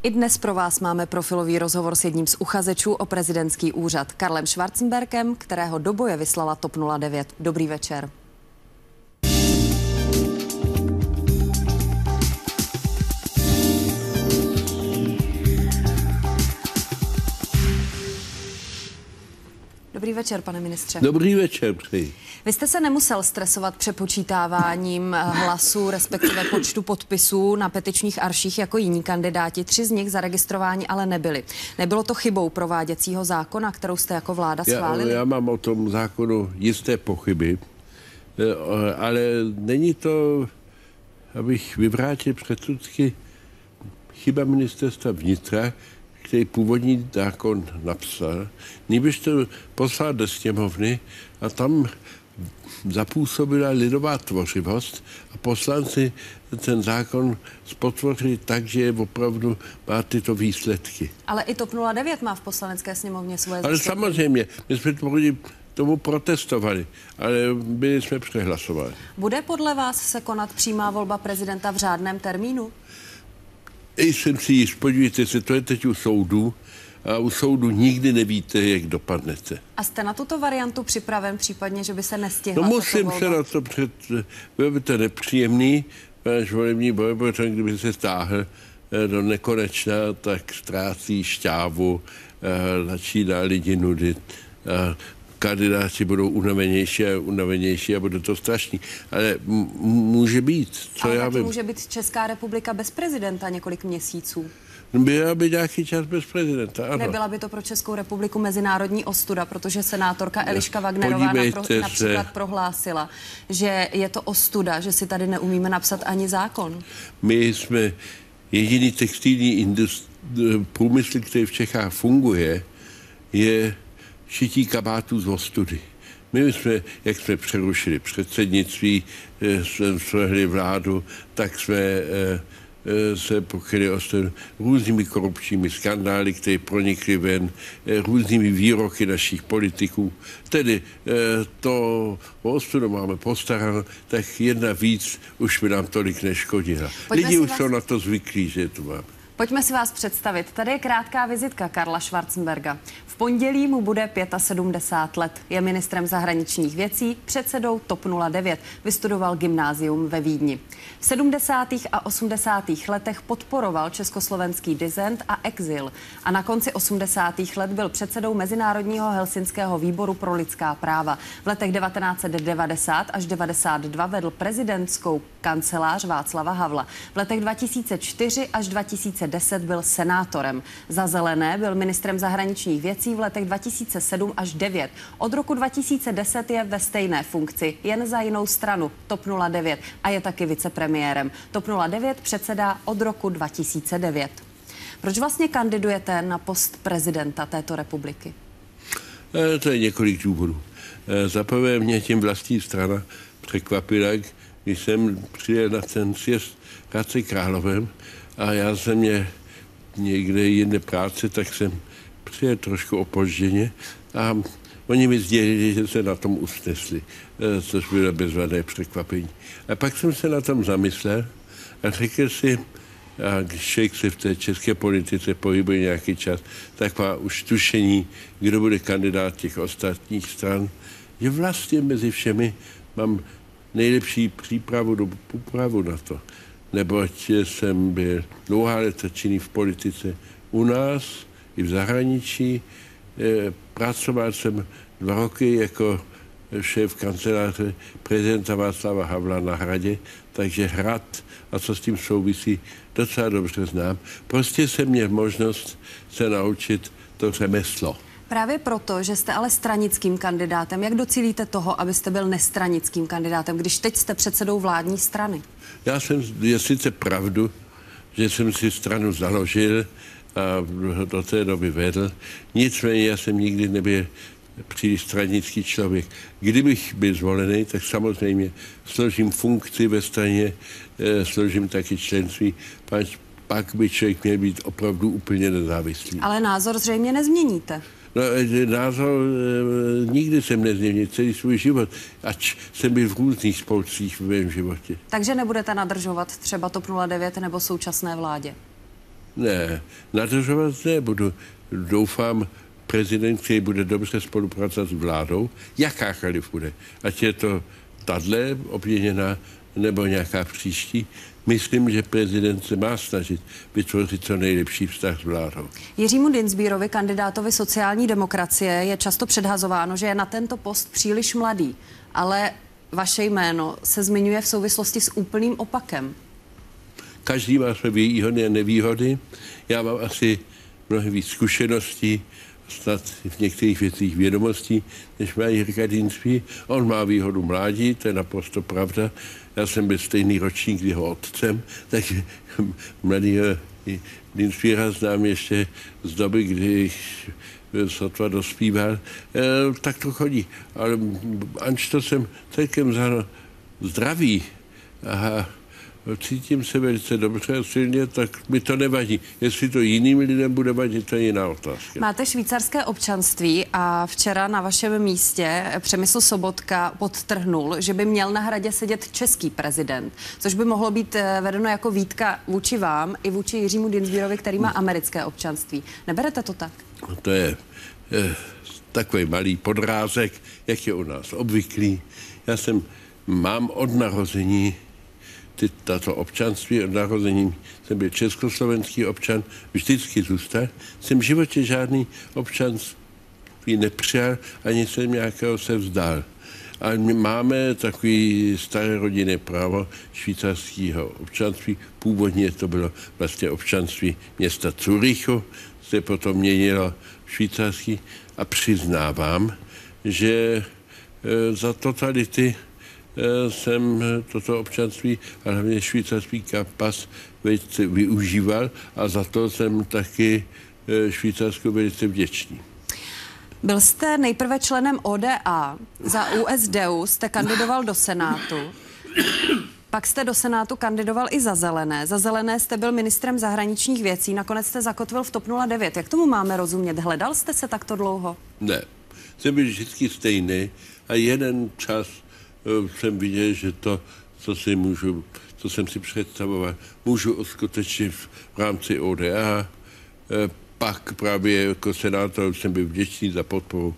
I dnes pro vás máme profilový rozhovor s jedním z uchazečů o prezidentský úřad, Karlem Schwarzenbergem, kterého do boje vyslala TOP 09. Dobrý večer. Dobrý večer, pane ministře. Dobrý večer, přeji. Vy jste se nemusel stresovat přepočítáváním hlasů, respektive počtu podpisů na petičních arších jako jiní kandidáti. 3 z nich zaregistrováni ale nebyli. Nebylo to chybou prováděcího zákona, kterou jste jako vláda schválili? Já mám o tom zákonu jisté pochyby, ale není to, abych vyvrátil předsudky, chyba ministerstva vnitra, který původní zákon napsal, nýbrž to poslal do sněmovny a tam zapůsobila lidová tvořivost a poslanci ten zákon spotvořili tak, že opravdu má tyto výsledky. Ale i TOP 09 má v poslanecké sněmovně svoje Ale zastoupení. samozřejmě, my jsme tomu protestovali, ale byli jsme přehlasováni. Bude podle vás se konat přímá volba prezidenta v řádném termínu? Jsem si již, podívejte se, to je teď u soudu a u soudu nikdy nevíte, jak dopadnete. A jste na tuto variantu připraven, případně, že by se nestihla? No musím se na to bylo by to nepříjemný, váš volební boj, protože kdyby se stáhl do nekonečna, tak ztrácí šťávu, začíná lidi nudit. Kandidáti budou unavenější a bude to strašný. Ale může být, co ale já taky vím. může být Česká republika bez prezidenta několik měsíců. Byla by nějaký čas bez prezidenta, ano. Nebyla by to pro Českou republiku mezinárodní ostuda, protože senátorka Eliška Wagnerová například prohlásila, že je to ostuda, že si tady neumíme napsat ani zákon. My jsme jediný textilní průmysl, který v Čechách funguje, je šití kabátů z ostudy. My jsme, jak jsme přerušili předsednictví, jsme svehli vládu, tak jsme se pokryli ostudu různými korupčními skandály, které pronikly ven, různými výroky našich politiků. Tedy to ostudu máme postaráno, tak jedna víc už by nám tolik neškodila. Lidi už jsou na to zvyklí, že tu máme. Pojďme si vás představit. Tady je krátká vizitka Karla Schwarzenberga. V pondělí mu bude 75 let. Je ministrem zahraničních věcí, předsedou TOP 09. Vystudoval gymnázium ve Vídni. V 70. a 80. letech podporoval československý disent a exil. A na konci 80. let byl předsedou Mezinárodního helsinského výboru pro lidská práva. V letech 1990 až 92 vedl prezidentskou kancelář Václava Havla. V letech 2004 až 2010 byl senátorem. Za Zelené byl ministrem zahraničních věcí v letech 2007 až 2009. Od roku 2010 je ve stejné funkci, jen za jinou stranu, TOP 09, a je taky vicepremiérem. TOP 09 předsedá od roku 2009. Proč vlastně kandidujete na post prezidenta této republiky? To je několik důvodů. Za prvé mě tím vlastní strana překvapila, když jsem přijel na ten sjezd v Hradci Králové a já jsem měl někde jiné práce, tak jsem přijel trošku opožděně a oni mi sdělili, že se na tom usnesli, což bylo bezvadné překvapení. A pak jsem se na tom zamyslel a řekl si, a když člověk se v té české politice pohybuje nějaký čas, tak má už tušení, kdo bude kandidát těch ostatních stran, že vlastně mezi všemi mám nejlepší přípravu na to. Neboť jsem byl dlouhá léta činný v politice u nás i v zahraničí. Pracoval jsem 2 roky jako šéf kanceláře prezidenta Václava Havla na Hradě, takže Hrad a co s tím souvisí, docela dobře znám. Prostě jsem měl možnost se naučit to řemeslo. Právě proto, že jste ale stranickým kandidátem, jak docílíte toho, abyste byl nestranickým kandidátem, když teď jste předsedou vládní strany? Je sice pravdu, že jsem si stranu založil a do té doby vedl, nicméně já jsem nikdy nebyl příliš stranický člověk. Kdybych byl zvolený, tak samozřejmě složím funkci ve straně, složím taky členství, pak by člověk měl být opravdu úplně nezávislý. Ale názor zřejmě nezměníte. No, názor nikdy jsem nezměnil celý svůj život, ač jsem byl v různých spolcích v mém životě. Takže nebudete nadržovat třeba TOP 09 nebo současné vládě? Ne, nadržovat nebudu. Doufám, prezident, který bude dobře spolupracovat s vládou, jakákoliv bude. Ať je to tahle obměněná nebo nějaká příští. Myslím, že prezident se má snažit vytvořit co nejlepší vztah s vládou. Jiřímu Dienstbierovi, kandidátovi sociální demokracie, je často předhazováno, že je na tento post příliš mladý, ale vaše jméno se zmiňuje v souvislosti s úplným opakem. Každý má své výhody a nevýhody. Já mám asi mnohem víc zkušeností, snad v některých věcích vědomostí, než má Jirka Dienstbier. On má výhodu mládí, to je naprosto pravda. Já jsem byl stejný ročník s jeho otcem, takže mladýho Dienstbiera znám ještě z doby, kdy sotva dospíval. Tak to chodí. Ale anž to jsem celkem zdravý a cítím se velice dobře a silně, tak mi to nevadí. Jestli to jiným lidem bude vadit, to je jiná otázka. Máte švýcarské občanství a včera na vašem místě Přemysl Sobotka podtrhnul, že by měl na Hradě sedět český prezident, což by mohlo být vedeno jako výtka vůči vám i vůči Jiřímu Dienstbierovi, který má americké občanství. Neberete to tak? To je takový malý podrázek, jak je u nás obvyklý. Mám od narození tato občanství, od narození jsem byl československý občan, vždycky zůstal. Jsem v životě žádný občanství nepřijal, ani jsem nějakého se vzdal. Ale my máme takový staré rodinné právo švýcarského občanství. Původně to bylo vlastně občanství města Curychu, se potom měnilo švýcarský a přiznávám, že za totality jsem toto občanství, ale hlavně švýcarský pas velice využíval a za to jsem taky Švýcarsku velice vděčný. Byl jste nejprve členem ODA, za USDU jste kandidoval do Senátu, pak jste do Senátu kandidoval i za Zelené. Za Zelené jste byl ministrem zahraničních věcí, nakonec jste zakotvil v TOP 09. Jak tomu máme rozumět? Hledal jste se takto dlouho? Ne, jsem byl vždycky stejný a jeden čas jsem viděl, že to, co jsem si představoval, můžu uskutečnit v rámci ODA. Pak právě jako senátor jsem byl vděčný za podporu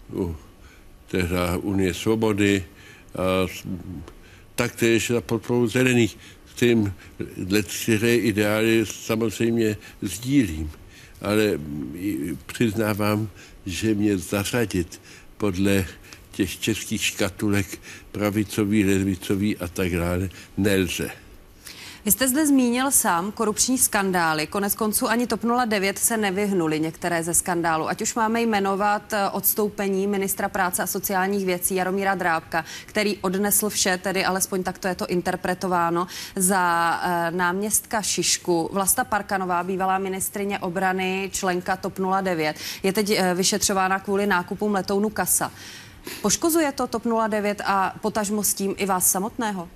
tehdy Unie svobody a taktéž za podporu zelených, s kterým letkteré ideály samozřejmě sdílím. Ale přiznávám, že mě zařadit podle těch českých škatulek pravicový, levicový a tak dále nelze. Vy jste zde zmínil sám korupční skandály. Konec konců ani TOP 09 se nevyhnuli některé ze skandálů. Ať už máme jmenovat odstoupení ministra práce a sociálních věcí Jaromíra Drábka, který odnesl vše, tedy alespoň takto je to interpretováno, za náměstka Šišku. Vlasta Parkanová, bývalá ministryně obrany, členka TOP 09, je teď vyšetřována kvůli nákupům letounu Kasa. Poškozuje to TOP 09 a potažmo s tím i vás samotného?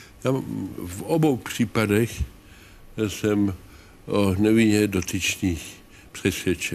V obou případech jsem o nevinně dotyčných přesvědčen.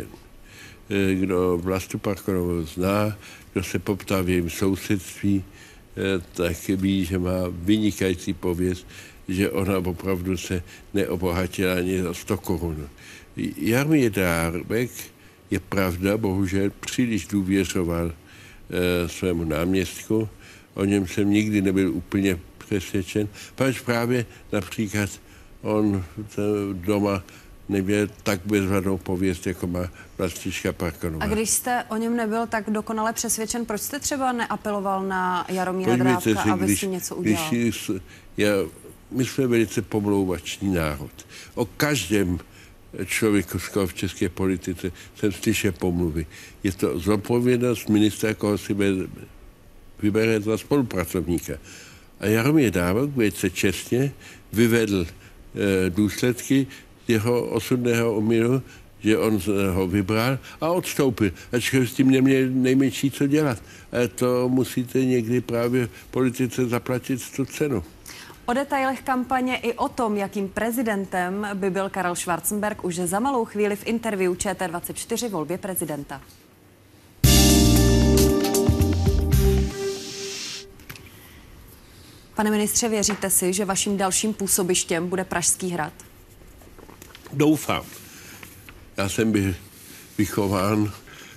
Kdo Vlastu Parkanovou zná, kdo se poptá v jejím sousedství, tak ví, že má vynikající pověst, že ona opravdu se neobohatila ani za 100 korun. Jaromír Drábek, je pravda, bohužel příliš důvěřoval svému náměstku. O něm jsem nikdy nebyl úplně přesvědčen, pač právě například on doma neměl tak bezvadnou pověst, jako má Vlastička Parkanová. A když jste o něm nebyl tak dokonale přesvědčen, proč jste třeba neapeloval na Jaromíra Drábka, aby si něco udělal? My jsme velice pomlouvačný národ. O každém člověku v české politice jsem slyšel pomluvy. Je to zodpovědnost ministra, koho si vybere za spolupracovníka. A Jaromír Drábek velice čestně vyvedl důsledky jeho osudného omylu, že on ho vybral a odstoupil. Ačkoliv s tím neměl nejmenší co dělat. A to musíte někdy právě politice zaplatit tu cenu. O detailech kampaně i o tom, jakým prezidentem by byl Karel Schwarzenberg, už za malou chvíli v interview ČT24 volbě prezidenta. Pane ministře, věříte si, že vaším dalším působištěm bude Pražský hrad? Doufám. Já jsem byl vychován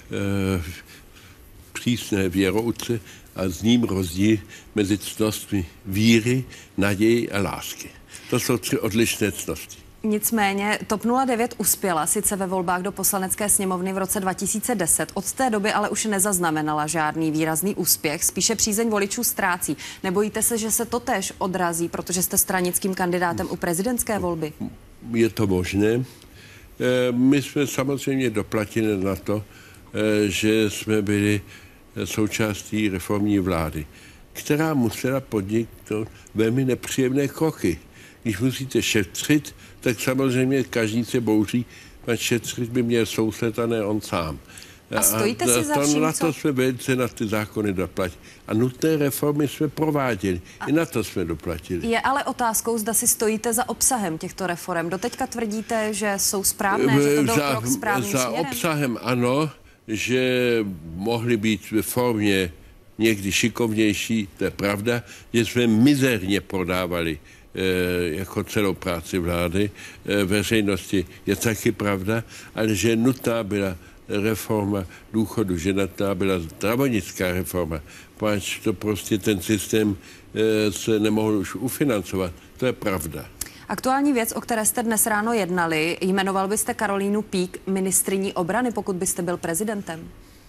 přísné věrouce a s ním rozdíl mezi ctnostmi víry, naději a lásky. To jsou 3 odlišné ctnosti. Nicméně TOP 09 uspěla sice ve volbách do Poslanecké sněmovny v roce 2010. Od té doby ale už nezaznamenala žádný výrazný úspěch, spíše přízeň voličů ztrácí. Nebojíte se, že se to též odrazí, protože jste stranickým kandidátem u prezidentské volby? Je to možné. My jsme samozřejmě doplatili na to, že jsme byli součástí reformní vlády, která musela podniknout velmi nepříjemné kroky. Když musíte šetřit, tak samozřejmě každý se bouří, a šetřit by měl soused a ne on sám. A stojíte si za vším, na to jsme velice na ty zákony doplatili. A nutné reformy jsme prováděli. I na to jsme doplatili. Je ale otázkou, zda si stojíte za obsahem těchto reform. Doteďka tvrdíte, že jsou správné, že to byl krok správným směrem? Za obsahem ano, že mohly být ve formě někdy šikovnější, to je pravda, že jsme mizerně prodávali jako celou práci vlády veřejnosti, je taky pravda, ale že nutná byla reforma důchodu, že nutná byla zdravotnická reforma, protože to prostě ten systém se nemohl už ufinancovat. To je pravda. Aktuální věc, o které jste dnes ráno jednali, jmenoval byste Karolínu Pík ministryní obrany, pokud byste byl prezidentem?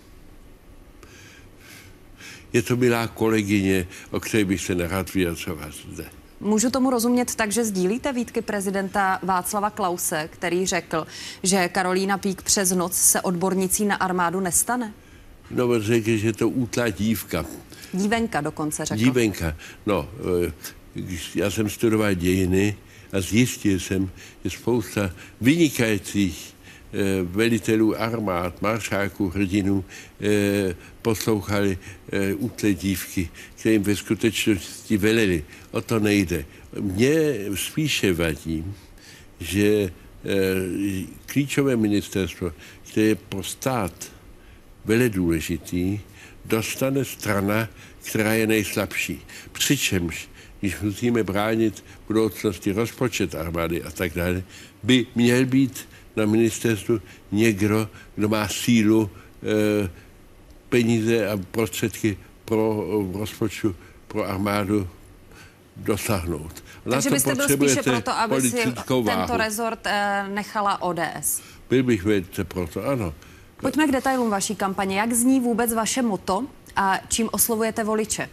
Je to milá kolegyně, o které bych se nerad vyjadřoval zde. Můžu tomu rozumět tak, že sdílíte výtky prezidenta Václava Klause, který řekl, že Karolína Pík přes noc se odbornicí na armádu nestane? No, řekl, že to útlá dívka. Dívenka dokonce řekl. Dívenka. No, já jsem studoval dějiny a zjistil jsem, že spousta vynikajících velitelů armád, maršálků, hrdinů poslouchali útlé dívky, které jim ve skutečnosti veleli. O to nejde. Mně spíše vadí, že klíčové ministerstvo, které je pro stát veledůležitý, dostane strana, která je nejslabší. Přičemž, když musíme bránit v budoucnosti rozpočet armády a tak dále, by měl být na ministerstvu někdo, kdo má sílu, peníze a prostředky pro rozpočtu, pro armádu dosáhnout. Takže byste byl spíše proto, aby si tento rezort nechala ODS? Byl bych velice proto, ano. Pojďme k detailům vaší kampaně. Jak zní vůbec vaše motto a čím oslovujete voliče?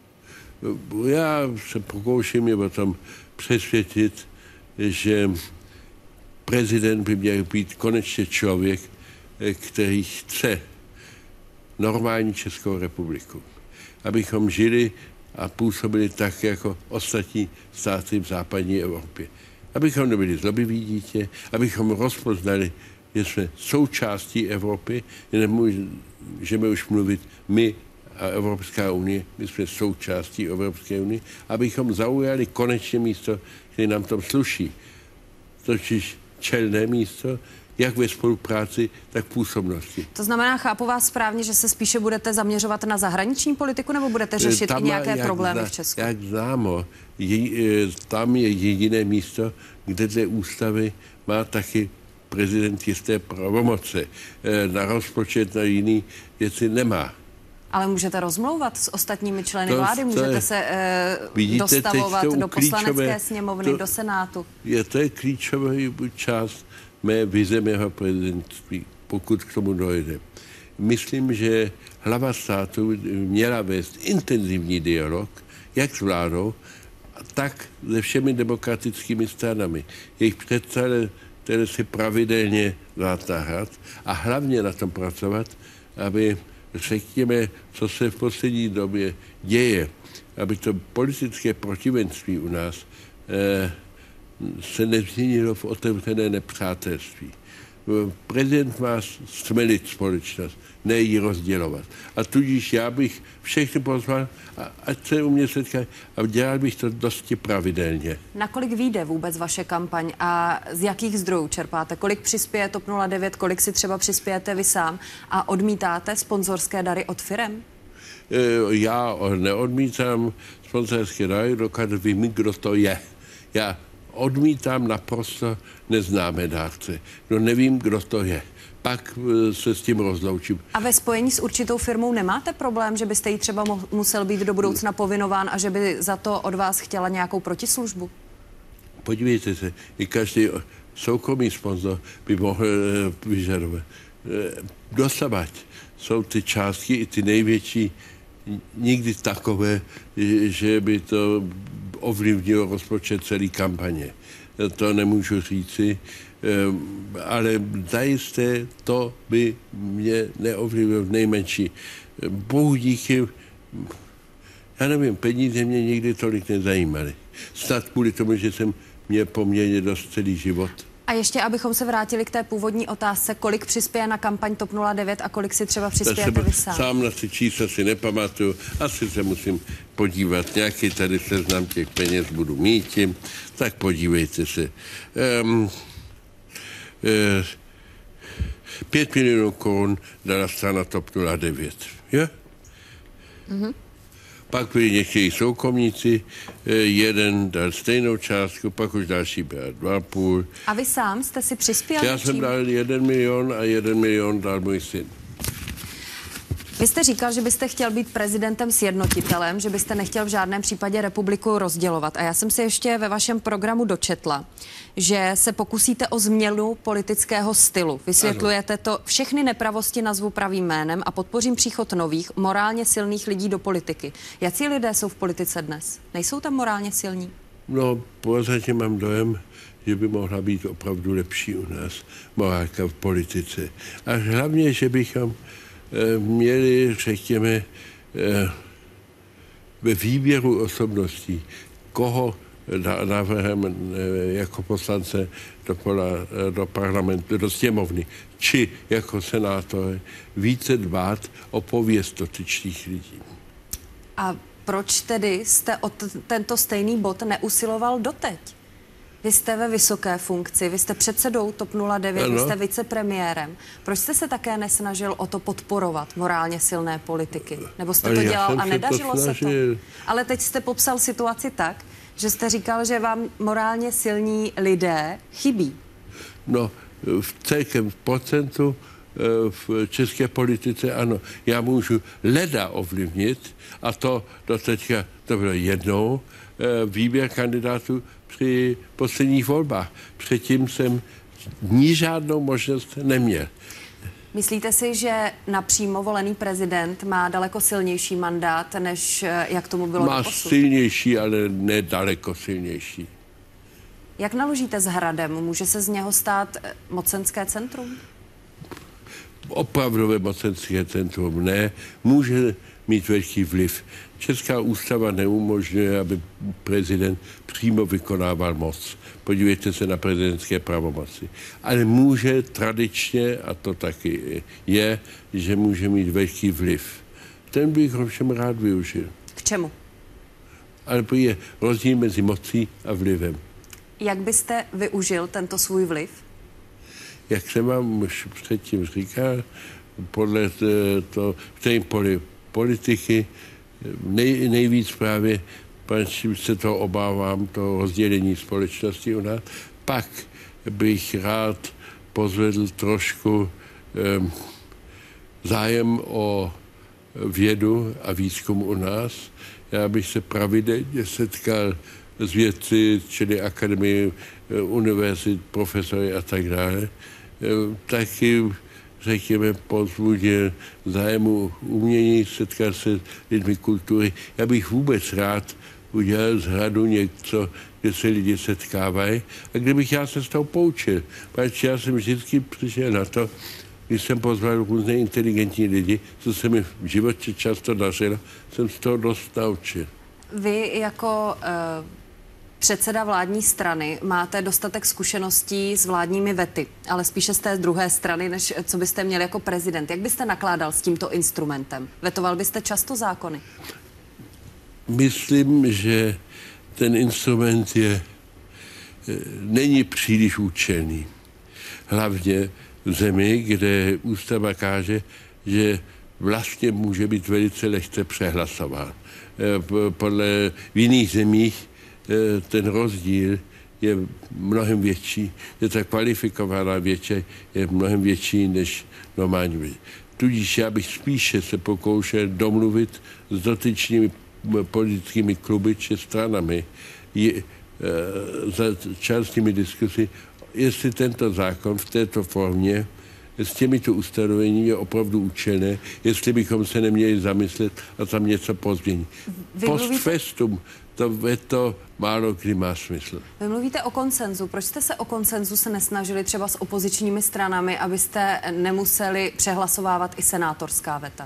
Já se pokouším je o tom přesvědčit, že prezident by měl být konečně člověk, který chce normální Českou republiku. Abychom žili a působili tak, jako ostatní státy v západní Evropě. Abychom nebyli zlobiví dítě, abychom rozpoznali, že jsme součástí Evropy, nemůžeme už mluvit my a Evropská unie, my jsme součástí Evropské unie, abychom zaujali konečně místo, které nám tam sluší. Totiž čelné místo, jak ve spolupráci, tak v působnosti. To znamená, chápu vás správně, že se spíše budete zaměřovat na zahraniční politiku, nebo budete řešit i nějaké problémy v Česku? Jak známo, tam je jediné místo, kde dle ústavy má taky prezident jisté pravomoce. Na rozpočet, na jiný věci nemá. Ale můžete rozmlouvat s ostatními členy vlády, můžete se dostavovat do Poslanecké sněmovny, do Senátu. To je klíčový část mé vize mého prezidentství, pokud k tomu dojde. Myslím, že hlava státu měla vést intenzivní dialog, jak s vládou, tak se všemi demokratickými stranami. Jejich představy, které si pravidelně natáhat a hlavně na tom pracovat, aby řekněme, co se v poslední době děje, aby to politické protivenství u nás se nezměnilo v otevřené nepřátelství. Prezident má stmelit společnost, ne ji rozdělovat. A tudíž já bych všechny pozval, ať se u mě setkají, a dělal bych to dosti pravidelně. Nakolik vyjde vůbec vaše kampaň a z jakých zdrojů čerpáte? Kolik přispěje TOP 09, kolik si třeba přispějete vy sám a odmítáte sponzorské dary od firem? Já neodmítám sponzorské dary, dokud vím, kdo to je. Já odmítám naprosto neznámé dárce. No nevím, kdo to je. Pak se s tím rozloučím. A ve spojení s určitou firmou nemáte problém, že byste jí třeba musel být do budoucna povinován a že by za to od vás chtěla nějakou protislužbu? Podívejte se, i každý soukromý sponzor by mohl vyžadovat. Dosavať jsou ty částky i ty největší nikdy takové, že by to ovlivnilo rozpočet celé kampaně. To nemůžu říci, ale zajisté to by mě neovlivnilo v nejmenší. Bohu díky, já nevím, peníze mě nikdy tolik nezajímaly. Snad kvůli tomu, že jsem měl poměrně dost celý život. A ještě, abychom se vrátili k té původní otázce, kolik přispěje na kampaň TOP 09 a kolik si třeba přispějete vy sám? Sám na ty čísla si nepamatuju. Asi se musím podívat. Nějaký tady seznam těch peněz budu mít. Tak podívejte se. 5 milionů korun dala strana TOP 09. Jo? Mm-hmm. Pak byli někteří soukromníci, jeden dal stejnou částku, pak už další byl 2,5. A vy sám jste si přispěl? Já jsem dal 1 milion a 1 milion dal můj syn. Vy jste říkal, že byste chtěl být prezidentem sjednotitelem, že byste nechtěl v žádném případě republiku rozdělovat. A já jsem si ještě ve vašem programu dočetla, že se pokusíte o změnu politického stylu. Vysvětlujete to, všechny nepravosti nazvu pravým jménem a podpořím příchod nových, morálně silných lidí do politiky. Jací lidé jsou v politice dnes? Nejsou tam morálně silní? No, pořádně mám dojem, že by mohla být opravdu lepší u nás morálka v politice. A hlavně, že bychom měli, řekněme, ve výběru osobností, koho navrhneme jako poslance do parlamentu, do sněmovny, či jako senátor, více dbát o pověst dotyčných lidí. A proč tedy jste o tento stejný bod neusiloval doteď? Vy jste ve vysoké funkci, vy jste předsedou TOP 09, ano. Vy jste vicepremiérem. Proč jste se také nesnažil o to podporovat morálně silné politiky? Nebo jste to dělal a nedařilo se to? Ale teď jste popsal situaci tak, že jste říkal, že vám morálně silní lidé chybí. No, v celkem procentu v české politice ano. Já můžu leda ovlivnit a to doteďka, to bylo jednou, výběr kandidátů při posledních volbách. Předtím jsem ní žádnou možnost neměl. Myslíte si, že napřímo volený prezident má daleko silnější mandát, než jak tomu bylo doposud? Má silnější, ale ne daleko silnější. Jak naložíte s Hradem? Může se z něho stát mocenské centrum? Opravdové mocenské centrum ne. Může mít velký vliv. Česká ústava neumožňuje, aby prezident přímo vykonával moc. Podívejte se na prezidentské pravomoci. Ale může tradičně, a to taky je, že může mít velký vliv. Ten bych ovšem rád využil. K čemu? Ale je rozdíl mezi mocí a vlivem. Jak byste využil tento svůj vliv? Jak jsem vám už předtím říkal, podle té politiky nejvíc právě, pač se to obávám, to rozdělení společnosti u nás. Pak bych rád pozvedl trošku zájem o vědu a výzkum u nás. Já bych se pravidelně setkal s vědci, čili akademii, univerzit, profesory a tak dále. Taky, řekněme, pozbudil zájemu umění, setkal se s lidmi kultury. Já bych vůbec rád udělal z Hradu něco, kde se lidi setkávají a kde bych já se z toho poučil. Protože já jsem vždycky přišel na to, když jsem pozval různé inteligentní lidi, co se mi v životě často dařilo, jsem z toho dost naučil. Vy jako předseda vládní strany máte dostatek zkušeností s vládními vety, ale spíše z té druhé strany, než co byste měli jako prezident. Jak byste nakládal s tímto instrumentem? Vetoval byste často zákony? Myslím, že ten instrument není příliš účelný. Hlavně v zemi, kde ústava káže, že vlastně může být velice lehce přehlasován. V jiných zemích ten rozdíl je mnohem větší, že ta kvalifikovaná většina je mnohem větší než normální. Tudíž já bych spíše se pokoušel domluvit s dotyčnými politickými kluby či stranami za částými diskusy, jestli tento zákon v této formě s těmito ustanoveními je opravdu účelné, jestli bychom se neměli zamyslet a tam něco pozměnit. Post festum to veto málo kdy má smysl. Vy mluvíte o konsenzu. Proč jste se o konsenzu nesnažili třeba s opozičními stranami, abyste nemuseli přehlasovávat i senátorská veta?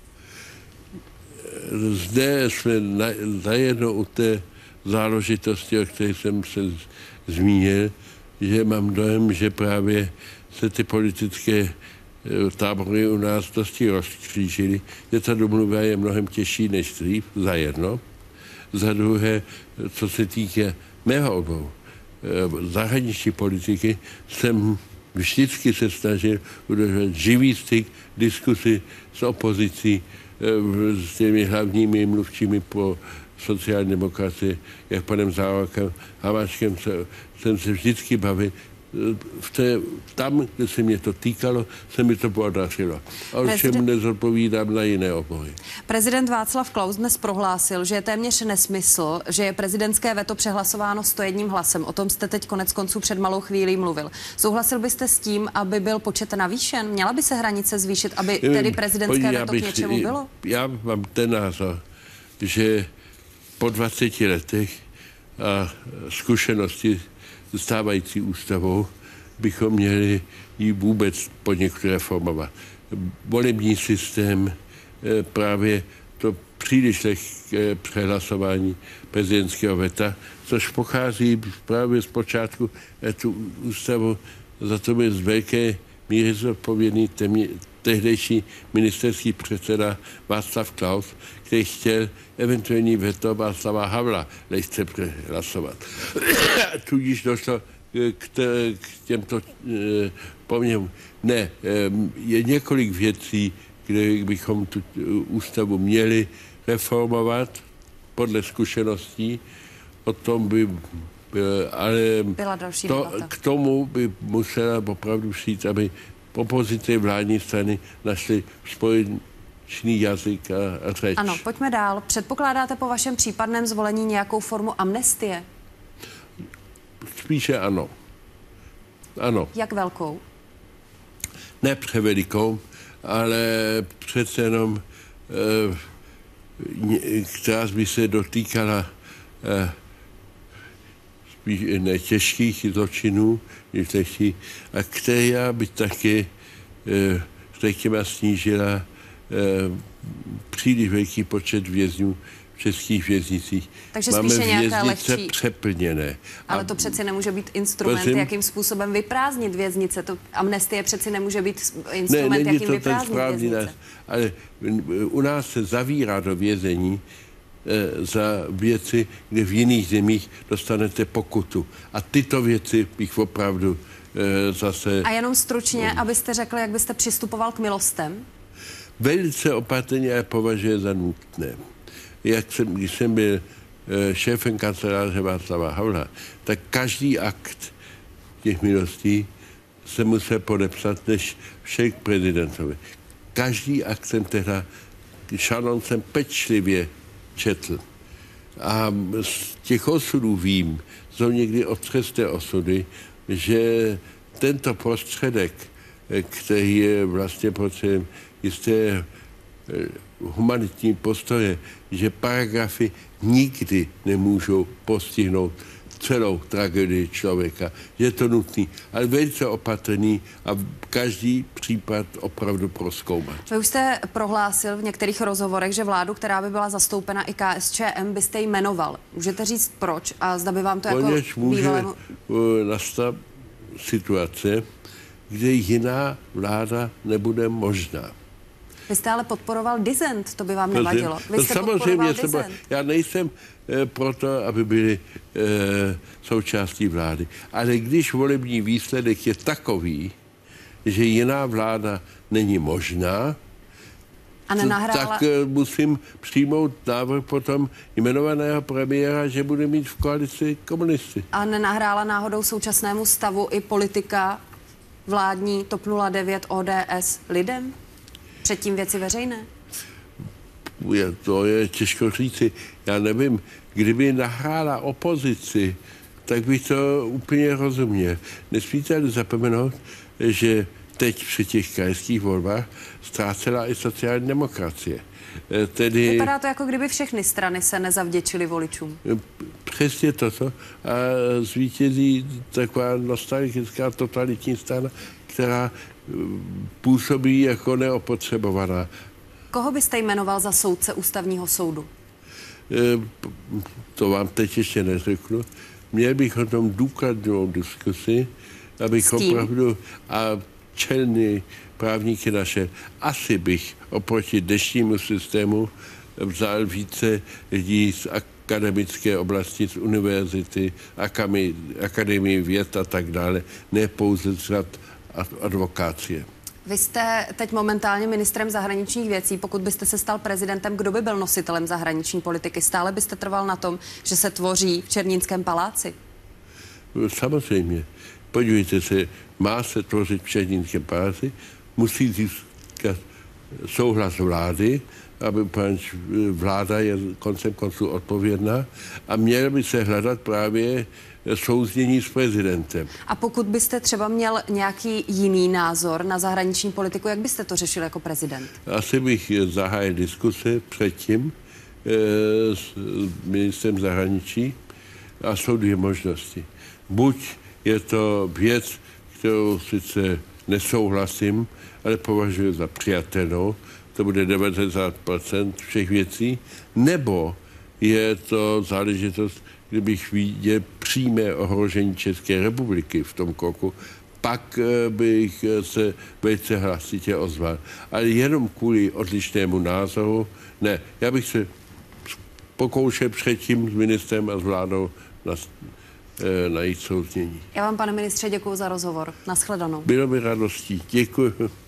Zde jsme zajedno u té záležitosti, o které jsem se zmínil, že mám dojem, že právě se ty politické tábory u nás dosti rozkřížily, že ta domluva je mnohem těžší než dřív, za jedno. Za druhé, co se týká mého oboru, zahraniční politiky, jsem vždycky se snažil udržet živý styk, diskusi s opozicí, s těmi hlavními mluvčími pro sociální demokracii, jak panem Zaorálkem, Hamáčkem jsem se vždycky bavil. Tam, kde se mě to týkalo, se mi to podařilo. A o čem nezodpovídám na jiné obory. Prezident Václav Klaus dnes prohlásil, že je téměř nesmysl, že je prezidentské veto přehlasováno 101 hlasem. O tom jste teď konec konců před malou chvílí mluvil. Souhlasil byste s tím, aby byl počet navýšen? Měla by se hranice zvýšit, aby tedy prezidentské veto k něčemu bylo? Já mám ten názor, že po 20 letech a zkušenosti stávající ústavou bychom měli ji vůbec poněkud reformovat. Volební systém, právě to příliš lehké přehlasování prezidentského veta, což pochází právě z počátku tu ústavu, za to byl z velké míry zodpovědný tehdejší ministerský předseda Václav Klaus, který chtěl eventuální veto Václava Havla lehce přehlasovat. Tudíž došlo k těmto poměrům. Ne, je několik věcí, kde bychom tu ústavu měli reformovat podle zkušeností. O tom by ale k tomu by musela opravdu přijít, aby opozice vládní strany našly společný jazyk a řeč. Ano, pojďme dál. Předpokládáte po vašem případném zvolení nějakou formu amnestie? Spíše ano. Ano. Jak velkou? Ne převelikou, ale přece jenom, která by se dotýkala spíš těžkých zločinů, a která by taky, řekněme, snížila příliš velký počet vězňů v českých věznicích. Takže máme spíše nějaká věznice lehčí přeplněné. Ale to přeci nemůže být instrument, jakým způsobem vyprázdnit věznice. To amnestie přeci nemůže být instrument, jakým vyprázdnit věznice. Ale u nás se zavírá do vězení za věci, kde v jiných zemích dostanete pokutu. A tyto věci bych opravdu zase... A jenom stručně, abyste řekli, jak byste přistupoval k milostem? Velice opatrně a považuje za nutné. Když jsem byl šéfem kanceláře Václava Havla, tak každý akt těch milostí se musel podepsat než všech prezidentovi. Každý akt jsem teda šanoncem pečlivě četl. A z těch osudů vím, jsou někdy otřesné osudy, že tento prostředek, který je vlastně potřebem jisté humanitní postoje, že paragrafy nikdy nemůžou postihnout celou tragédii člověka. Je to nutný, ale velice opatrný a každý případ opravdu prozkoumat. Vy už jste prohlásil v některých rozhovorech, že vládu, která by byla zastoupena i KSČM, byste jmenoval. Můžete říct proč a zda by vám to jako bývalému... Může nastat situace, kde jiná vláda nebude možná. Vy jste ale podporoval dissent, to by vám nevadilo. Vy jste samozřejmě, já nejsem proto, aby byli součástí vlády. Ale když volební výsledek je takový, že jiná vláda není možná, A nenahrála... tak musím přijmout návrh potom jmenovaného premiéra, že bude mít v koalici komunisty. A nenahrála náhodou současnému stavu i politika vládní TOP 09 ODS lidem? Předtím Věci veřejné? To je těžko říci. Já nevím, kdyby nahrála opozici, tak bych to úplně rozuměl. Nesmíte ale zapomenout, že teď při těch krajských volbách ztrácela i sociální demokracie. Tedy... Vypadá to, jako kdyby všechny strany se nezavděčily voličům. Přesně toto. A zvítězí taková nostalgická totalitní strana, která působí jako neopotřebovaná. Koho byste jmenoval za soudce Ústavního soudu? To vám teď ještě neřeknu. Měl bych o tom důkladnou diskusi, abych opravdu a čelní právníky naše. Asi bych oproti dnešnímu systému vzal více lidí z akademické oblasti, z univerzity, akademii věd a tak dále, ne pouze z řad advokácie. Vy jste teď momentálně ministrem zahraničních věcí. Pokud byste se stal prezidentem, kdo by byl nositelem zahraniční politiky? Stále byste trval na tom, že se tvoří v Černínském paláci? Samozřejmě. Podívejte se, má se tvořit v Černínském paláci, musí získat souhlas vlády, aby vláda je koncem konců odpovědná a měl by se hledat právě souznění s prezidentem. A pokud byste třeba měl nějaký jiný názor na zahraniční politiku, jak byste to řešil jako prezident? Asi bych zahájil diskuse předtím s ministrem zahraničí a jsou dvě možnosti. Buď je to věc, kterou sice nesouhlasím, ale považuji za přijatelnou, to bude 90% všech věcí, nebo je to záležitost, kdybych viděl přímé ohrožení České republiky v tom kroku, pak bych se velice hlasitě ozval. Ale jenom kvůli odlišnému názoru, ne, já bych se pokoušel předtím s ministrem a s vládou najít souznění. Já vám, pane ministře, děkuji za rozhovor. Nashledanou. Bylo mi radostí. Děkuji.